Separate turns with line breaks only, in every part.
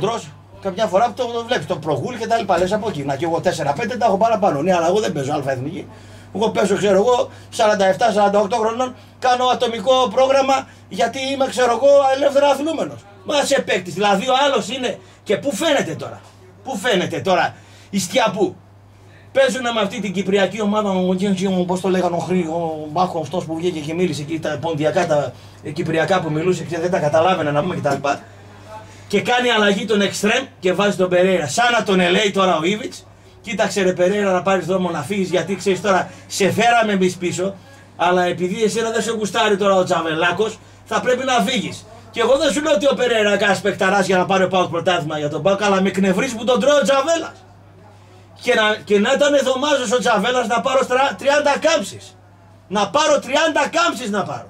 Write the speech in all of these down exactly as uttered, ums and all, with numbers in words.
τρως, καμιά φορά που το, το βλέπεις, το προγούλ και τα λοιπά. Λες από εκεί. Να και εγώ τέσσερα πέντε τα έχω παραπάνω. Ναι, αλλά εγώ δεν παίζω αλφα εθνική. Εγώ παίζω, ξέρω εγώ, σαράντα επτά σαράντα οκτώ χρονών, κάνω ατομικό πρόγραμμα γιατί είμαι, ξέρω εγώ, ελεύθερα αθλούμενος. Μα σε παίκτης. Δηλαδή ο άλλος είναι. Και πού φαίνεται τώρα. Πού φαίνεται τώρα. Η Στιαπού. Παίζουν με αυτή την κυπριακή ομάδα, πώς το λέγανε, ο Μπάχο αυτός που βγήκε και μίλησε εκεί, τα ποντιακά, τα κυπριακά που μιλούσε και δεν τα καταλάβαινε να πούμε κτλ. Και κάνει αλλαγή τον εξτρέμ και βάζει τον Περέιρα. Σαν να τον ελέει τώρα ο Ήβιτς. Κοίταξε ρε Περέιρα να πάρεις δρόμο να φύγεις, γιατί ξέρεις τώρα σε φέραμε εμείς πίσω. Αλλά επειδή εσένα δεν σε γουστάρει τώρα ο Τζαβελάκος, θα πρέπει να φύγεις. Και εγώ δεν σου λέω ότι ο Περέιρα κάνει παιχταράς για να πάρει ο ΠΑΟΚ πρωτάθλημα για τον ΠΑΟΚ, αλλά με κνευρίζει που τον τρώει ο Τζαβέλας. Και να, και να ήταν δωμάζος ο Τζαβέλας να πάρω τριάντα κάμψεις. Να πάρω τριάντα κάμψεις να πάρω.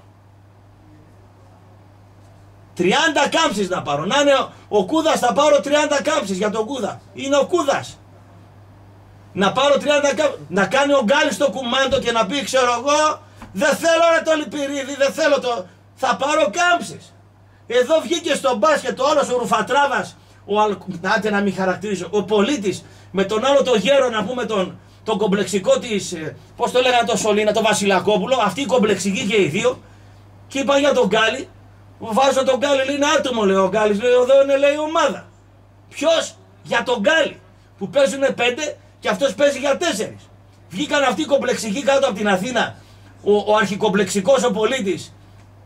τριάντα κάμψεις να πάρω. Να είναι ο, ο Κούδας, θα πάρω τριάντα κάμψεις για τον Κούδα. Είναι ο Κούδας. Να πάρω τριάντα κάμψεις. Να κάνει ο Γκάλης το κουμάντο και να πει, ξέρω εγώ, δεν θέλω ρε το Λιπηρίδη, δεν θέλω το. Θα πάρω κάμψεις. Εδώ βγήκε στο μπάσκετ ο άλλος ο Ρουφατράβας, ο Αλ... Άντε να μην χαρακτηρίζω, ο Πολίτης με τον άλλο το γέρο να πούμε τον, τον κομπλεξικό της, πώς το λέγανε το Σολίνα, το Βασιλακόπουλο, αυτοί οι κομπλεξικοί και οι δύο, και είπαν για τον Γκάλη, βάζω τον Γκάλη, λέει είναι άτομο, λέει ο Γκάλης, λέει εδώ είναι λέει ομάδα. Ποιος? Για τον Γκάλη, που παίζουν πέντε και αυτός παίζει για τέσσερις. Βγήκαν αυτοί οι κομπλεξικοί κάτω από την Αθήνα, ο, ο αρχικομπλεξικός ο Πολίτης,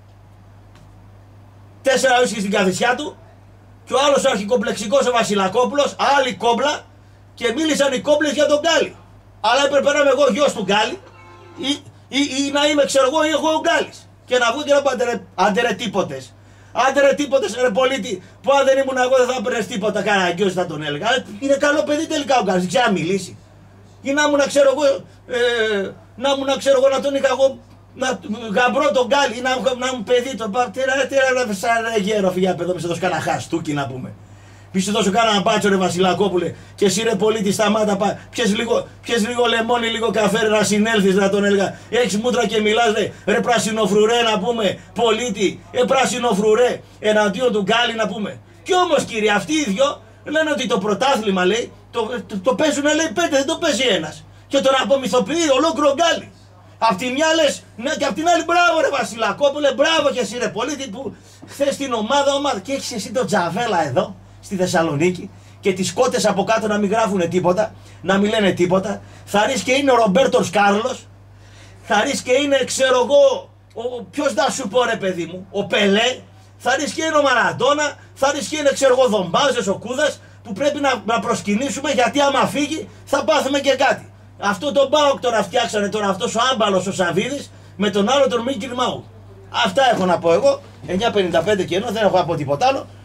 τέσσερα ίσχυ στην καθησιά του, και ο άλλος ο αρχικομπλεξικός ο Βασιλακόπουλος, άλλη κόμπλα, και μίλησαν οι κόμπλες για τον Γκάλη. Αλλά έπρεπε να είμαι εγώ γιος του Γκάλη, ή, ή, ή να είμαι, ξέρω εγώ, ή εγώ ο Γκάλης. Και να βγουν και να πω αντερετίποτες. Αντερετίποτες, ρε Πολίτη, που αν δεν ήμουν εγώ δεν θα έπαιρνες τίποτα. Κάνα γιος θα τον έλεγα. Είναι καλό παιδί τελικά ο Γκάλης, δεν ξέρει να μιλήσει. Ή να ήμουν, ξέρω εγώ, ε, να ήμουν, ξέρω εγώ, να τον είχα εγώ. Να γαμπρώ τον Γκάλη ή να, να μου παιδί το πάρει. Τι ρε σαν γέρο φυγιά παιδό, μη σε δώσω κανένα χαστούκι να πούμε. Μη σε δώσω κανένα μπάτσο ρε Βασιλακόπουλε. Και εσύ ρε Πολίτη σταμάτα πά. Πιες λίγο, πιες λίγο λεμόνι, λίγο καφέ ρε, να συνέλθεις να τον έλεγα. Έχεις μούτρα και μιλάς ρε, ρε πρασινοφρουρέ να πούμε. Πολίτη, ε πρασινοφρουρέ εναντίον του Γκάλη να πούμε. Κι όμως κύριε αυτοί οι δυο λένε ότι το πρωτάθλημα λέει το, το, το παίζουν λέει πέντε, δεν το παίζει ένας. Και τον απομυθοποιεί ολόκληρο Γκάλη. Απ' τη μια λες, ναι, και απ' την άλλη μπράβο ρε Βασιλακόπουλε, μπράβο και εσύ ρε Πολίτη που χθες την ομάδα, ομάδα και έχεις εσύ τον Τζαβέλα εδώ στη Θεσσαλονίκη και τις κότες από κάτω να μην γράφουνε τίποτα, να μην λένε τίποτα. Θα ρίξει και είναι ο Ρομπέρτος Κάρλος, θα ρίξει και είναι ξέρω εγώ, ο, ποιος να σου πω ρε παιδί μου, ο Πελέ, θα ρίξει και είναι ο Μαραντόνα, θα ρίξει και είναι ξέρω εγώ Δομπάζες, ο Κούδας που πρέπει να, να προσκυνήσουμε γιατί άμα φύγει θα πάθουμε και κάτι. Αυτό τον ΠΑΟΚ τώρα φτιάξανε τώρα αυτός ο άμπαλος ο Σαβίδης με τον άλλο τον Μίκη Μάου. Αυτά έχω να πω εγώ, εννιά πενήντα πέντε και ενώ δεν έχω να πω τίποτα άλλο.